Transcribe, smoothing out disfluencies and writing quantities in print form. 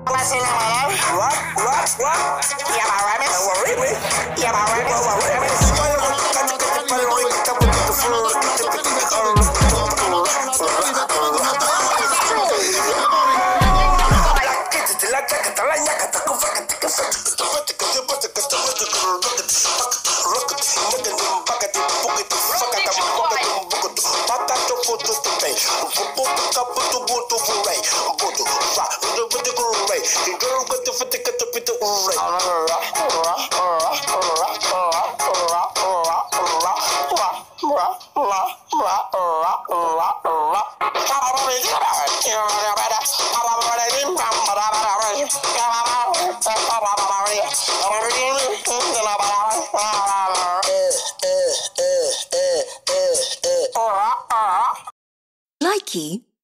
What's in my life? What? Yeah, my rabbit. Yeah, my Likey